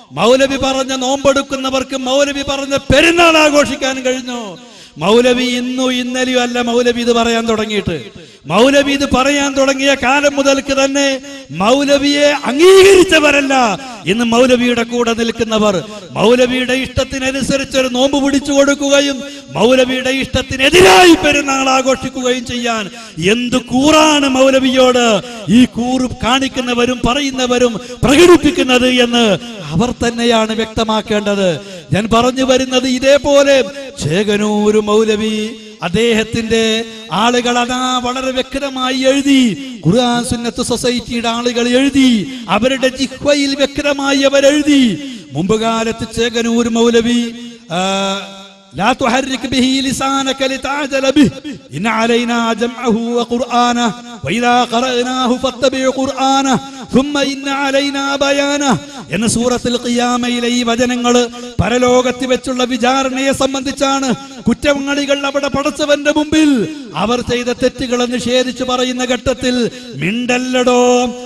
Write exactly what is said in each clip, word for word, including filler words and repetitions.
മൗലവി പറഞ്ഞ നോമ്പെടുക്കുന്നവർക്ക് മൗലവി പറഞ്ഞ പെരുന്നാൾ ആഘോഷിക്കാൻ കഴിഞ്ഞു. മൗലവി ഇന്നു ഇന്നലെയും അല്ല മൗലവി ഇത് പറയാൻ തുടങ്ങിയിട്ട്. മൗലവി ഇത് പറയാൻ തുടങ്ങിയ കാലം മുതൽക്ക് തന്നെ മൗലവിയെ അംഗീകരിച്ചവരല്ല ഇന്ന് മൗലവിയുടെ കൂടെ നിൽക്കുന്നവർ. മൗലവിയുടെ ഇഷ്ടത്തിനനുസരിച്ച് ഒരു നോമ്പ് പിടിച്ചു കൊടുക്കുകയും മൗലവിയുടെ ഇഷ്ടത്തിനെതിരായി പെരുന്നാൾ ആഘോഷിക്കുകയും ചെയ്യാൻ എന്ത് കൂറാണ് മൗലവിയോട് ഈ കൂറ് കാണിക്കുന്നവരും പറയുന്നവരും പ്രകടിപ്പിക്കുന്നത് എന്ന് അവർ തന്നെയാണ് വ്യക്തമാക്കേണ്ടത്. ഞാൻ പറഞ്ഞു വരുന്നത് ഇതേപോലെ ചേകനൂർ മൗലവി അദ്ദേഹത്തിന്റെ ആളുകൾ അതാ വളരെ വ്യക്തമായി എഴുതി. ഖുർആൻ സുന്നത്ത് സൊസൈറ്റിയുടെ ആളുകൾ എഴുതി, അവരുടെ ജിഹ്വയിൽ വ്യക്തമായി അവർ എഴുതി. മുമ്പ് കാലത്ത് ചേകനൂർ മൗലവി لا تحرك به لسانك لتعجل به إن علينا جمعه وقرآنه وإذا قرأناه فاتبع قرآنه ثم إن علينا بيانه എന്ന സൂറത്തുൽ ഖിയാമയിലെ ഈ വചനങ്ങൾ പരലോകത്തിൽ വെച്ചുള്ള വിചാരണയെ സംബന്ധിച്ചാണ്. കുറ്റവാളികൾ അവിടെ പടച്ചവന്റെ മുമ്പിൽ അവർ ചെയ്ത തെറ്റുകളെ നിഷേധിച്ചു പറയുന്ന ഘട്ടത്തിൽ മിണ്ടല്ലടോ,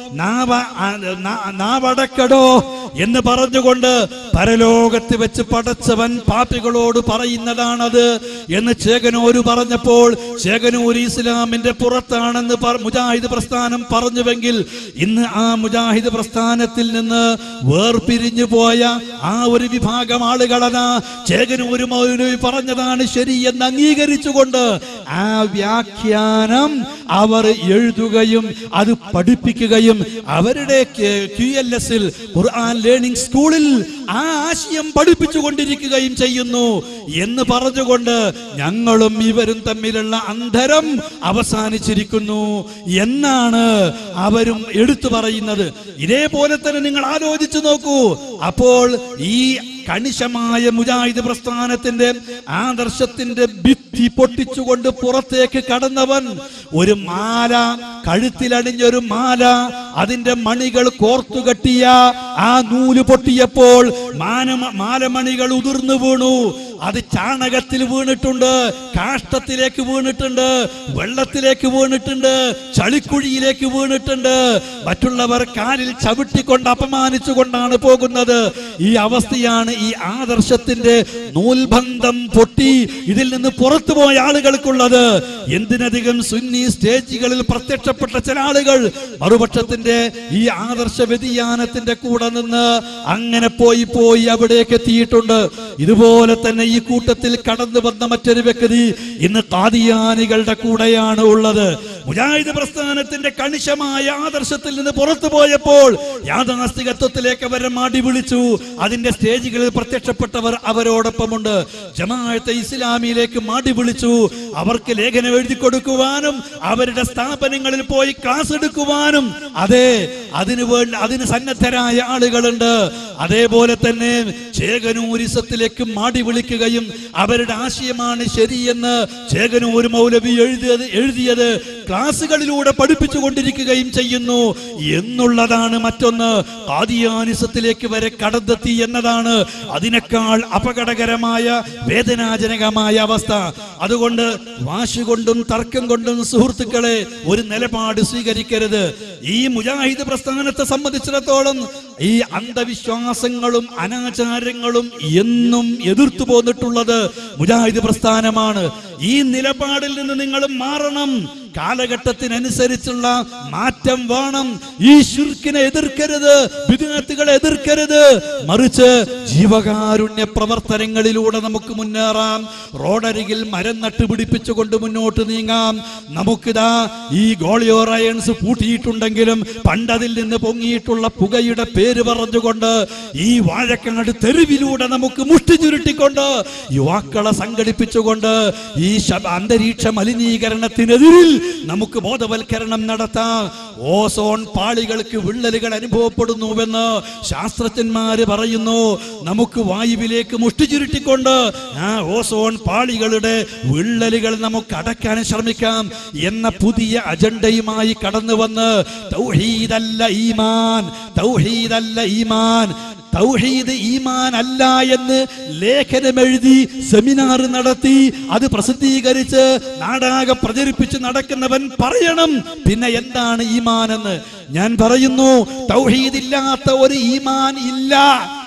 നാവടക്കടോ എന്ന് പറഞ്ഞുകൊണ്ട് പരലോകത്ത് വെച്ച് പടച്ചവൻ പാപികളോട് പറയുന്നതാണത് എന്ന് ചേകനൂര് പറഞ്ഞപ്പോൾ ചേകനൂർ ഇസ്ലാമിന്റെ പുറത്താണെന്ന് മുജാഹിദ് പ്രസ്ഥാനം പറഞ്ഞുവെങ്കിൽ ഇന്ന് ആ മുജാഹിദ് പ്രസ്ഥാനത്തിൽ നിന്ന് വേർപിരിഞ്ഞു പോയ ആ ഒരു വിഭാഗം ആളുകളാ ചേകനൂർ മൗലവി പറഞ്ഞതാണ് ശരി എന്ന് അംഗീകരിച്ചുകൊണ്ട് ആ വ്യാഖ്യാനം അവർ എഴുതുകയും അത് പഠിപ്പിക്കുകയും അവരുടെ ക്യു എൽ എസിൽ ഖുർആൻ ലേണിംഗ് സ്കൂളിൽ ആ ആശയം പഠിപ്പിച്ചു കൊണ്ടിരിക്കുകയും ചെയ്യുന്നു എന്ന് പറഞ്ഞുകൊണ്ട് ഞങ്ങളും ഇവരും തമ്മിലുള്ള അന്തരം അവസാനിച്ചിരിക്കുന്നു എന്നാണ് അവരും എടുത്തു പറയുന്നത്. ഇതേപോലെ തന്നെ നിങ്ങൾ ആലോചിച്ചു നോക്കൂ. അപ്പോൾ ഈ കണിശമായ മുജാഹിദ് പ്രസ്ഥാനത്തിന്റെ ആദർശത്തിന്റെ ഭിത്തി പൊട്ടിച്ചുകൊണ്ട് പുറത്തേക്ക് കടന്നവൻ ഒരു മാല, കഴുത്തിലണിഞ്ഞൊരു മാല, അതിന്റെ മണികൾ കോർത്തുകെട്ടിയ ആ നൂല് പൊട്ടിയപ്പോൾ മാന മാലമണികൾ ഉതിർന്നു വീണു. അത് ചാണകത്തിൽ വീണിട്ടുണ്ട്, കാഷ്ടത്തിലേക്ക് വീണിട്ടുണ്ട്, വെള്ളത്തിലേക്ക് വീണിട്ടുണ്ട്, ചളിക്കുഴിയിലേക്ക് വീണിട്ടുണ്ട്. മറ്റുള്ളവർ കാലിൽ ചവിട്ടിക്കൊണ്ട് അപമാനിച്ചുകൊണ്ടാണ് പോകുന്നത്. ഈ അവസ്ഥയാണ് ഈ ആദർശത്തിന്റെ നൂൽബന്ധം പൊട്ടി ഇതിൽ നിന്ന് പുറത്തുപോയ ആളുകൾക്കുള്ളത്. എന്തിനധികം സുന്നി സ്റ്റേജുകളിൽ പ്രത്യക്ഷപ്പെട്ട ചില ആളുകൾ മറുപക്ഷത്തിന്റെ ഈ ആദർശ വ്യതിയാനത്തിന്റെ കൂടെ നിന്ന് അങ്ങനെ പോയി പോയി അവിടേക്ക് എത്തിയിട്ടുണ്ട്. ഇതുപോലെ തന്നെ ഈ കൂട്ടത്തിൽ കടന്നു വന്ന മറ്റൊരു വ്യക്തി ഇന്ന് ഖാദിയാനികളുടെ കൂടെയാണ് ഉള്ളത്. മുജാഹിദ് പ്രസ്ഥാനത്തിന്റെ കണിശമായ ആദർശത്തിൽ നിന്ന് പുറത്തു പോയപ്പോൾ യാഥാസ്ഥികത്വത്തിലേക്ക് അവരെ മാടി വിളിച്ചു. അതിന്റെ സ്റ്റേജുകളിൽ പ്രത്യക്ഷപ്പെട്ടവർ അവരോടൊപ്പമുണ്ട്. ജമാഅത്തെ ഇസ്ലാമിയിലേക്ക് മാടി വിളിച്ചു. അവർക്ക് ലേഖനം എഴുതി കൊടുക്കുവാനും അവരുടെ സ്ഥാപനങ്ങളിൽ പോയി ക്ലാസ് എടുക്കുവാനും അതെ അതിനു വേണ്ടി അതിന് സന്നദ്ധരായ ആളുകളുണ്ട്. അതേപോലെ തന്നെ ചേകനൂരിസത്തിലേക്ക് മാടി വിളിക്കുകയും അവരുടെ ആശയമാണ് ശരിയെന്ന് ചേകനൂർ മൗലവി എഴുതിയത് എഴുതിയത് ക്ലാസുകളിലൂടെ പഠിപ്പിച്ചു കൊണ്ടിരിക്കുകയും ചെയ്യുന്നു എന്നുള്ളതാണ് മറ്റൊന്ന്. ഖാദിയാനിസത്തിലേക്ക് വരെ കടന്നെത്തി എന്നതാണ് അതിനേക്കാൾ അപകടകരമായ വേദനാജനകമായ അവസ്ഥ. അതുകൊണ്ട് വാശി കൊണ്ടും തർക്കം കൊണ്ടും സുഹൃത്തുക്കളെ ഒരു നിലപാട് സ്വീകരിക്കരുത്. ഈ മുജാഹിദ് പ്രസ്ഥാനത്തെ സംബന്ധിച്ചിടത്തോളം ഈ അന്ധവിശ്വാസങ്ങളും അനാചാരങ്ങളും എന്നും എതിർത്തു പോന്നിട്ടുള്ളത് മുജാഹിദ് പ്രസ്ഥാനമാണ്. ഈ നിലപാടിൽ നിന്ന് നിങ്ങൾ മാറണം. കാലഘട്ടത്തിനനുസരിച്ചുള്ള മാറ്റം വേണം. ഈ ശിർക്കിനെ എതിർക്കരുത്, ബിദ്അത്തുകളെ എതിർക്കരുത്. മറിച്ച് ജീവകാരുണ്യ പ്രവർത്തനങ്ങളിലൂടെ നമുക്ക് മുന്നേറാം. റോഡരികിൽ മരം നട്ടുപിടിപ്പിച്ചുകൊണ്ട് മുന്നോട്ട് നീങ്ങാം. നമുക്കിതാ ഈ ഗോളിയോറയൻസ് പൂട്ടിയിട്ടുണ്ടെങ്കിലും പണ്ടതിൽ നിന്ന് പൊങ്ങിയിട്ടുള്ള പുകയുടെ പേര് പറഞ്ഞുകൊണ്ട് ഈ വാഴക്കാട് തെരുവിലൂടെ നമുക്ക് മുഷ്ടി ചുരുട്ടിക്കൊണ്ട് യുവാക്കളെ സംഘടിപ്പിച്ചുകൊണ്ട് ഈ അന്തരീക്ഷ മലിനീകരണത്തിനെതിരിൽ നമുക്ക് ബോധവൽക്കരണം നടത്താം. ഓസോൺ പാളികൾക്ക് വിള്ളലുകൾ അനുഭവപ്പെടുന്നുവെന്ന് ശാസ്ത്രജ്ഞന്മാര് പറയുന്നു. നമുക്ക് വായുവിലേക്ക് മുഷ്ടി ചുരുട്ടിക്കൊണ്ട് ആ ഓസോൺ പാളികളുടെ വിള്ളലുകൾ നമുക്ക് അടയ്ക്കാൻ ശ്രമിക്കാം എന്ന പുതിയ അജണ്ടയുമായി കടന്നു വന്ന് തൗഹീദല്ല ഈമാൻ, തൗഹീദല്ല ഈമാൻ, തൗഹീദ് ഈമാൻ അല്ല എന്ന് ലേഖനമെഴുതി സെമിനാർ നടത്തി അത് പ്രസിദ്ധീകരിച്ച് നാടാകെ പ്രചരിപ്പിച്ച് നടക്കുന്നവൻ പറയണം പിന്നെ എന്താണ് ഈമാൻ എന്ന്. ഞാൻ പറയുന്നു, തൗഹീദ് ഇല്ലാത്ത ഒരു ഈമാൻ ഇല്ല.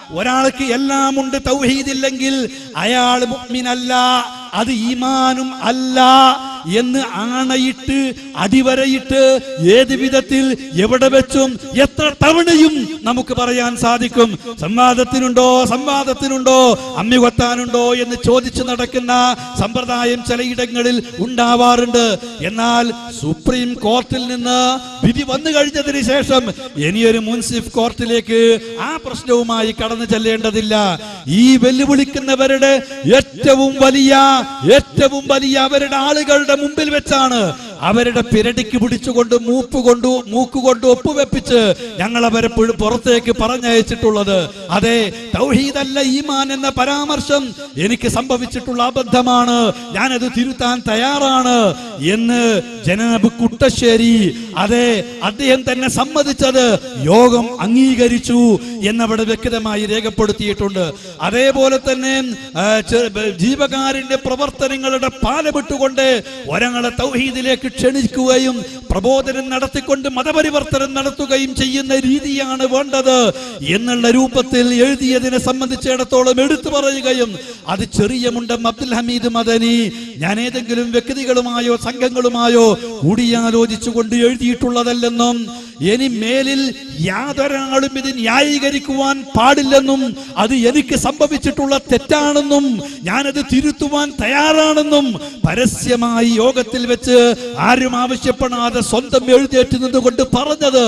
ഒരാൾക്ക് എല്ലാം ഉണ്ട്, തൗഹീദില്ലെങ്കിൽ അയാൾ മുഅ്മിനല്ല, അത് ഈമാനും അല്ല എന്ന് ആണയിട്ട് അടിവരയിട്ട് ഏത് വിധത്തിൽ എവിടെ വെച്ചും എത്ര തവണയും നമുക്ക് പറയാൻ സാധിക്കും. സംവാദത്തിനുണ്ടോ സംവാദത്തിനുണ്ടോ അമ്മി കൊത്താനുണ്ടോ എന്ന് ചോദിച്ചു നടക്കുന്ന സമ്പ്രദായം ചിലയിടങ്ങളിൽ ഉണ്ടാവാറുണ്ട്. എന്നാൽ സുപ്രീം കോർട്ടിൽ നിന്ന് വിധി വന്നു കഴിഞ്ഞതിന് ശേഷം ഇനിയൊരു മുൻസിഫ് കോർട്ടിലേക്ക് ആ പ്രശ്നവുമായി കടന്നു ചെല്ലേണ്ടതില്ല. ഈ വെല്ലുവിളിക്കുന്നവരുടെ ഏറ്റവും വലിയ ഏറ്റവും വലിയ അവരുടെ ആളുകളുടെ മുമ്പിൽ വെച്ചാണ് അവരുടെ പിരടിക്ക് പിടിച്ചുകൊണ്ട് മൂപ്പ് കൊണ്ടു മൂക്കുകൊണ്ട് ഒപ്പുവെപ്പിച്ച് ഞങ്ങൾ അവരെ പുറത്തേക്ക് പറഞ്ഞയച്ചിട്ടുള്ളത്. അതെ, തൗഹീദല്ല ഈമാൻ എന്ന പരാമർശം എനിക്ക് സംഭവിച്ചിട്ടുള്ള അബദ്ധമാണ്, ഞാനത് തിരുത്താൻ തയ്യാറാണ് എന്ന് ജനാബ് കുട്ടശ്ശേരി, അതെ അദ്ദേഹം തന്നെ സമ്മതിച്ചത് യോഗം അംഗീകരിച്ചു എന്നവിടെ വ്യക്തമായി രേഖപ്പെടുത്തിയിട്ടുണ്ട്. അതേപോലെ തന്നെ ജീവകാരുണ്യ പ്രവർത്തനങ്ങളുടെ പാലമിട്ടുകൊണ്ട് ഒരങ്ങളെ തൗഹീദിലേക്ക് ക്ഷണിക്കുകയും പ്രബോധനം നടത്തിക്കൊണ്ട് മതപരിവർത്തനം നടത്തുകയും ചെയ്യുന്ന രീതിയാണ് വേണ്ടത് എന്നുള്ള രൂപത്തിൽ എഴുതിയതിനെ സംബന്ധിച്ചിടത്തോളം എടുത്തു പറയുകയും അത് ചെറിയ മുണ്ടം അബ്ദുൽ ഹമീദ് മദനി ഞാൻ ഏതെങ്കിലും വ്യക്തികളുമായോ സംഘങ്ങളുമായോ കൂടിയാലോചിച്ചുകൊണ്ട് എഴുതിയിട്ടുള്ളതല്ലെന്നും ഇനി മേലിൽ യാതൊരാളും ഇത് ന്യായീകരിക്കുവാൻ പാടില്ലെന്നും അത് എനിക്ക് സംഭവിച്ചിട്ടുള്ള തെറ്റാണെന്നും ഞാനത് തിരുത്തുവാൻ തയ്യാറാണെന്നും പരസ്യമായി യോഗത്തിൽ വെച്ച് ആരും ആവശ്യപ്പെടാതെ സ്വന്തം എഴുന്നേറ്റ് നിന്നുകൊണ്ട് പറഞ്ഞത്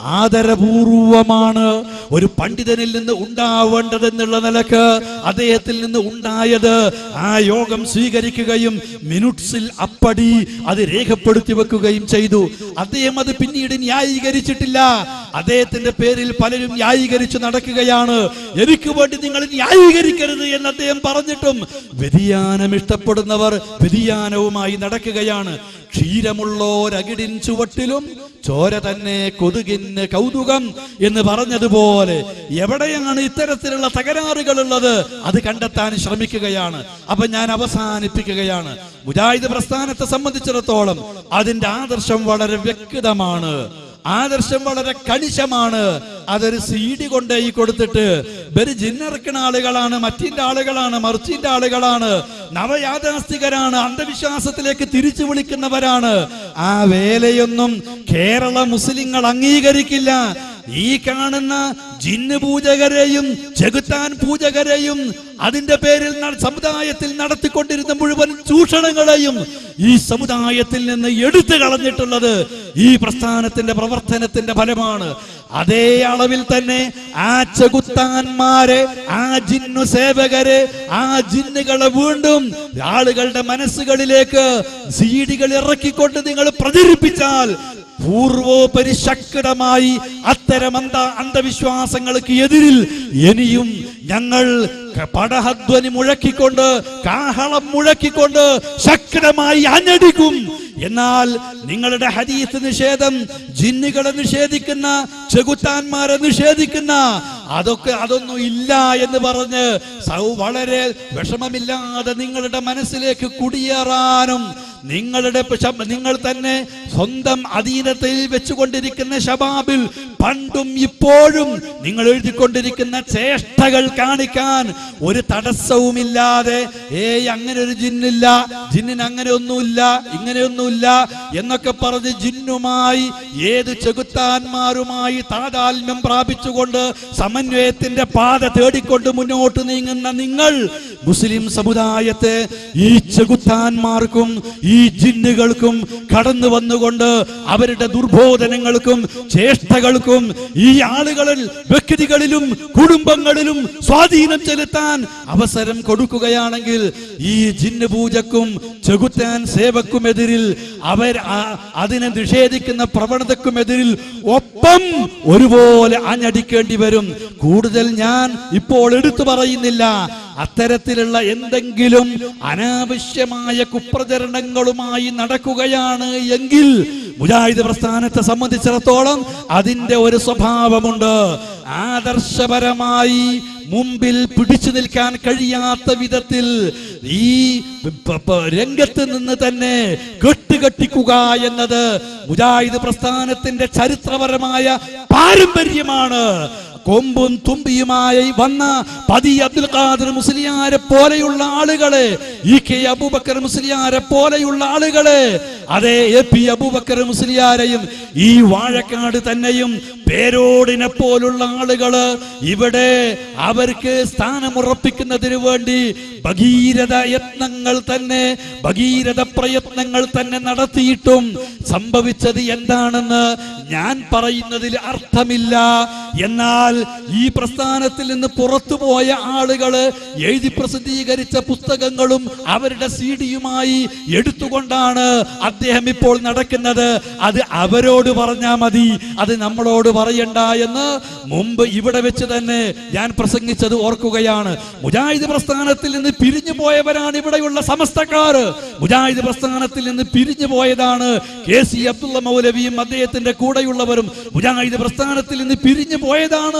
ആദരപൂർവമാണ്. ഒരു പണ്ഡിതനിൽ നിന്ന് ഉണ്ടാവേണ്ടതെന്നുള്ള നിലക്ക് അദ്ദേഹത്തിൽ നിന്ന് ഉണ്ടായത് ആ യോഗം സ്വീകരിക്കുകയും മിനിറ്റ്സിൽ അപ്പടി അത് രേഖപ്പെടുത്തി വെക്കുകയും ചെയ്തു. അദ്ദേഹം അത് പിന്നീട് ന്യായീകരിച്ചിട്ടില്ല. അദ്ദേഹത്തിന്റെ പേരിൽ പലരും ന്യായീകരിച്ചു നടക്കുകയാണ്. എനിക്ക് വേണ്ടി നിങ്ങൾ ന്യായീകരിക്കരുത് എന്ന് അദ്ദേഹം പറഞ്ഞിട്ടും വ്യതിയാനം ഇഷ്ടപ്പെടുന്നവർ വ്യതിയാനവുമായി നടക്കുകയാണ്. ക്ഷീരമുള്ളോരകിടിൻ ചുവട്ടിലും ചോര തന്നെ കൊതുകിന് കൗതുകം എന്ന് പറഞ്ഞതുപോലെ എവിടെയാണ് ഇത്തരത്തിലുള്ള തകരാറുകൾ ഉള്ളത് അത് കണ്ടെത്താൻ ശ്രമിക്കുകയാണ്. അപ്പൊ ഞാൻ അവസാനിപ്പിക്കുകയാണ്. മുജാഹിദ് പ്രസ്ഥാനത്തെ സംബന്ധിച്ചിടത്തോളം അതിന്റെ ആദർശം വളരെ വ്യക്തമാണ്, ആദർശം വളരെ കണിശമാണ്. അതൊരു സീഡി കൊണ്ടുപോയി കൊടുത്തിട്ട് ഇവര് ജിന്നിറക്കുന്ന ആളുകളാണ്, മറ്റിന്റെ ആളുകളാണ്, മറിച്ചിന്റെ ആളുകളാണ്, നവയാഥാസ്ഥികരാണ്, അന്ധവിശ്വാസത്തിലേക്ക് തിരിച്ചു വിളിക്കുന്നവരാണ്. ആ വേലയൊന്നും കേരള മുസ്ലിങ്ങൾ അംഗീകരിക്കില്ല. ഈ കാണുന്ന ജിന്ന് പൂജകരെയും ചെകുത്താൻ പൂജകരെയും അതിന്റെ പേരിൽ സമുദായത്തിൽ നടത്തിക്കൊണ്ടിരുന്ന മുഴുവൻ ചൂഷണങ്ങളെയും ഈ സമുദായത്തിൽ നിന്ന് എടുത്തു കളഞ്ഞിട്ടുള്ളത് ഈ പ്രസ്ഥാനത്തിന്റെ പ്രവർത്തനത്തിന്റെ ഫലമാണ്. അതേ അളവിൽ തന്നെ ആ ചെകുത്താന്മാരെ, ആ ജിന്നു സേവകരെ, ആ ജിന്നുകളെ വീണ്ടും ആളുകളുടെ മനസ്സുകളിലേക്ക് സീഡികൾ ഇറക്കിക്കൊണ്ട് നിങ്ങൾ പ്രചരിപ്പിച്ചാൽ പൂർവോപരി ശക്തമായി അത്തരം അന്ധ അന്ധവിശ്വാസങ്ങൾക്ക് എതിരിൽ ഇനിയും ഞങ്ങൾ പടഹധ്വനി മുഴക്കിക്കൊണ്ട് കാഹളം മുഴക്കിക്കൊണ്ട് ശക്തമായി അഞ്ഞടിക്കും. എന്നാൽ നിങ്ങളുടെ ഹദീസ് നിഷേധം, ജിന്നുകളെ നിഷേധിക്കുന്ന, ചെകുത്താന്മാരെ നിഷേധിക്കുന്ന അതൊക്കെ അതൊന്നും ഇല്ല എന്ന് പറഞ്ഞ് സൗ വളരെ വിഷമമില്ലാതെ നിങ്ങളുടെ മനസ്സിലേക്ക് കുടിയേറാനും നിങ്ങളുടെ നിങ്ങൾ തന്നെ സ്വന്തം അധീനത്തിൽ വെച്ചുകൊണ്ടിരിക്കുന്ന ശബാബിൽ പണ്ടും ഇപ്പോഴും നിങ്ങൾ എഴുതിക്കൊണ്ടിരിക്കുന്ന ചേഷ്ടകൾ കാണിക്കാൻ ഒരു തടസ്സവുമില്ലാതെ ഏയ് അങ്ങനെ ഒരു ജിന്നില്ല, ജിന്നിന് അങ്ങനെ ഒന്നുമില്ല, ഇങ്ങനെയൊന്നുമില്ല എന്നൊക്കെ പറഞ്ഞ് ജിന്നുമായി ഏത് ചെകുത്താന്മാരുമായി താതാത്മ്യം പ്രാപിച്ചുകൊണ്ട് സമന്വയത്തിന്റെ പാത തേടിക്കൊണ്ട് മുന്നോട്ട് നീങ്ങുന്ന നിങ്ങൾ മുസ്ലിം സമുദായത്തെ ഈ ചെകുത്താന്മാർക്കും ഈ ജിന്നുകൾക്കും കടന്നു വന്നുകൊണ്ട് അവരുടെ ദുർബോധനങ്ങൾക്കും ചേഷ്ടകൾക്കും ഈ ആളുകളിൽ വ്യക്തികളിലും കുടുംബങ്ങളിലും സ്വാധീനം ചെലുത്താൻ അവസരം കൊടുക്കുകയാണെങ്കിൽ ഈ ജിന്ന് പൂജക്കും ചെകുത്താൻ സേവക്കുമെതിരിൽ അവർ അതിനെ നിഷേധിക്കുന്ന പ്രവണതക്കുമെതിരിൽ ഒപ്പം ഒരുപോലെ ആഞ്ഞടിക്കേണ്ടി വരും. കൂടുതൽ ഞാൻ ഇപ്പോൾ എടുത്തു പറയുന്നില്ല. അത്തരത്തിലുള്ള എന്തെങ്കിലും അനാവശ്യമായ കുപ്രചരണങ്ങളുമായി നടക്കുകയാണ് എങ്കിൽ മുജാഹിദ് പ്രസ്ഥാനത്തെ സംബന്ധിച്ചിടത്തോളം അതിന്റെ ഒരു സ്വഭാവമുണ്ട്. ആദർശപരമായി മുമ്പിൽ പിടിച്ചു നിൽക്കാൻ കഴിയാത്ത വിധത്തിൽ ഈ രംഗത്ത് നിന്ന് തന്നെ കെട്ടുകെട്ടിക്കുക എന്നത് മുജാഹിദ് പ്രസ്ഥാനത്തിന്റെ ചരിത്രപരമായ പാരമ്പര്യമാണ്. കൊമ്പും തുമ്പിയുമായി വന്ന പതി അബ്ദുൽ ഖാദർ മുസ്ലിയാരെ പോലെയുള്ള ആളുകളെ, ഇ കെ അബൂബക്കർ മുസ്ലിയാരെ പോലെയുള്ള ആളുകളെ, അതേ എ പി അബൂബക്കർ മുസ്ലിയാരെയും ഈ വാഴക്കാട് തന്നെയും പേരോടിനെ പോലുള്ള ആളുകള് ഇവിടെ അവർക്ക് സ്ഥാനമുറപ്പിക്കുന്നതിന് വേണ്ടി ഭഗീരഥ യത്നങ്ങൾ തന്നെ ഭഗീരഥ പ്രയത്നങ്ങൾ തന്നെ നടത്തിയിട്ടും സംഭവിച്ചത് എന്താണെന്ന് ഞാൻ പറയുന്നതിൽ അർത്ഥമില്ല. എന്നാൽ ഈ പ്രസ്ഥാനത്തിൽ നിന്ന് പുറത്തുപോയ ആളുകള് എഴുതി പ്രസിദ്ധീകരിച്ച പുസ്തകങ്ങളും അവരുടെ സി ഡിയുമായി എടുത്തുകൊണ്ടാണ് അദ്ദേഹം ഇപ്പോൾ നടക്കുന്നത്. അത് അവരോട് പറഞ്ഞാൽ മതി, അത് നമ്മളോട് പറയണ്ട എന്ന് മുമ്പ് ഇവിടെ വെച്ച് തന്നെ ഞാൻ പ്രസംഗിച്ചത് ഓർക്കുകയാണ്. മുജാഹിദ് പ്രസ്ഥാനത്തിൽ നിന്ന് പിരിഞ്ഞു പോയവരാണ് ഇവിടെയുള്ള സമസ്തക്കാർ. മുജാഹിദ് പ്രസ്ഥാനത്തിൽ നിന്ന് പിരിഞ്ഞു പോയതാണ് കെ സി അബ്ദുള്ള മൗലവിയും അദ്ദേഹത്തിന്റെ കൂടെയുള്ളവരും. മുജാഹിദ് പ്രസ്ഥാനത്തിൽ നിന്ന് പിരിഞ്ഞു പോയതാണ്